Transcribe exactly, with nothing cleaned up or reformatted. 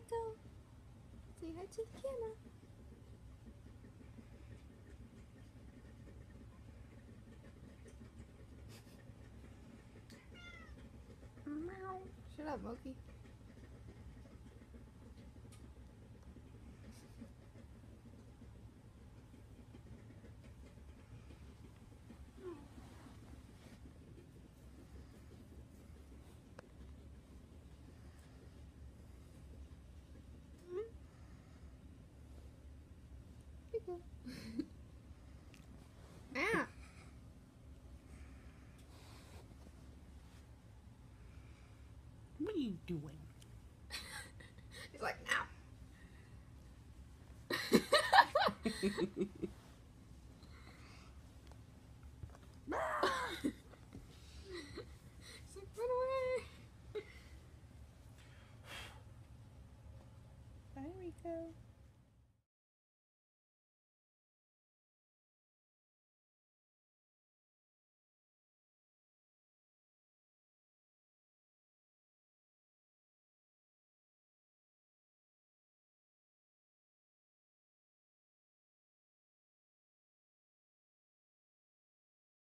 go. Say hi to the camera. Meow. Shut up, Moki. Ah. What are you doing? He's like, ow.